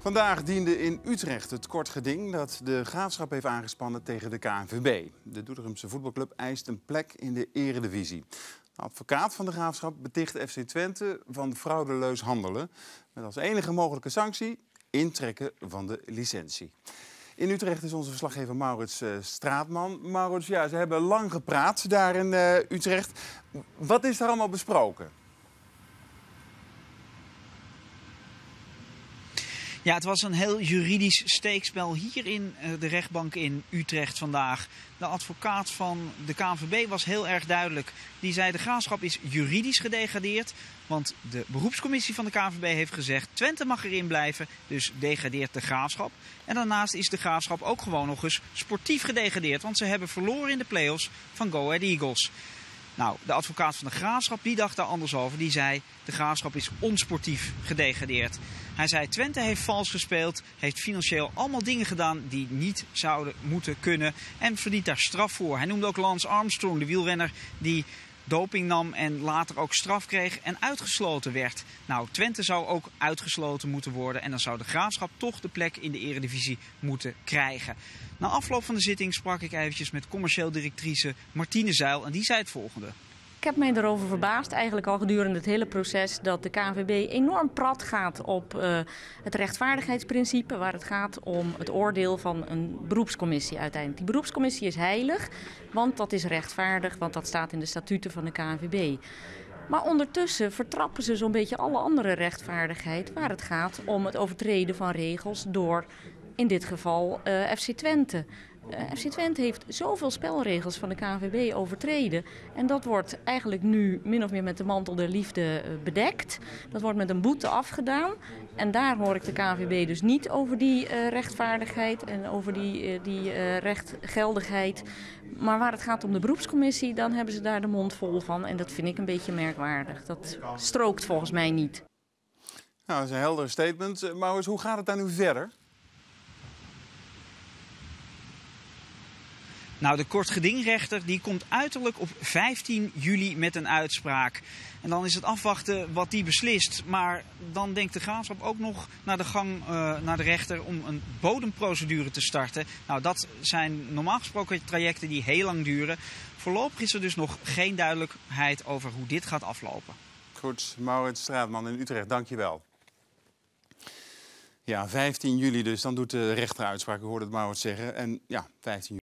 Vandaag diende in Utrecht het kort geding dat de Graafschap heeft aangespannen tegen de KNVB. De Doetinchemse voetbalclub eist een plek in de eredivisie. De advocaat van de Graafschap beticht FC Twente van fraudeleus handelen. Met als enige mogelijke sanctie intrekken van de licentie. In Utrecht is onze verslaggever Maurits Straatman. Maurits, ja, ze hebben lang gepraat daar in Utrecht. Wat is daar allemaal besproken? Ja, het was een heel juridisch steekspel hier in de rechtbank in Utrecht vandaag. De advocaat van de KNVB was heel erg duidelijk. Die zei de Graafschap is juridisch gedegradeerd. Want de beroepscommissie van de KNVB heeft gezegd Twente mag erin blijven. Dus degradeert de Graafschap. En daarnaast is de Graafschap ook gewoon nog eens sportief gedegradeerd. Want ze hebben verloren in de play-offs van Go Ahead Eagles. Nou, de advocaat van de Graafschap die dacht daar anders over. Die zei de Graafschap is onsportief gedegradeerd. Hij zei Twente heeft vals gespeeld, heeft financieel allemaal dingen gedaan die niet zouden moeten kunnen en verdient daar straf voor. Hij noemde ook Lance Armstrong, de wielrenner die doping nam en later ook straf kreeg en uitgesloten werd. Nou, Twente zou ook uitgesloten moeten worden en dan zou de Graafschap toch de plek in de eredivisie moeten krijgen. Na afloop van de zitting sprak ik eventjes met commercieel directrice Martine Zeil en die zei het volgende. Ik heb mij erover verbaasd, eigenlijk al gedurende het hele proces, dat de KNVB enorm prat gaat op het rechtvaardigheidsprincipe, waar het gaat om het oordeel van een beroepscommissie uiteindelijk. Die beroepscommissie is heilig, want dat is rechtvaardig, want dat staat in de statuten van de KNVB. Maar ondertussen vertrappen ze zo'n beetje alle andere rechtvaardigheid, waar het gaat om het overtreden van regels door, in dit geval, FC Twente. FC Twente heeft zoveel spelregels van de KNVB overtreden. En dat wordt eigenlijk nu min of meer met de mantel der liefde bedekt. Dat wordt met een boete afgedaan. En daar hoor ik de KNVB dus niet over die rechtvaardigheid en over die rechtgeldigheid. Maar waar het gaat om de beroepscommissie, dan hebben ze daar de mond vol van. En dat vind ik een beetje merkwaardig. Dat strookt volgens mij niet. Nou, dat is een helder statement. Maurits, hoe gaat het daar nu verder? Nou, de kortgedingrechter die komt uiterlijk op 15 juli met een uitspraak. En dan is het afwachten wat die beslist. Maar dan denkt de Graafschap ook nog naar de gang naar de rechter om een bodemprocedure te starten. Nou, dat zijn normaal gesproken trajecten die heel lang duren. Voorlopig is er dus nog geen duidelijkheid over hoe dit gaat aflopen. Goed, Maurits Straatman in Utrecht, dank je wel. Ja, 15 juli dus, dan doet de rechter uitspraak. U hoorde het Maurits zeggen. En ja, 15 juli.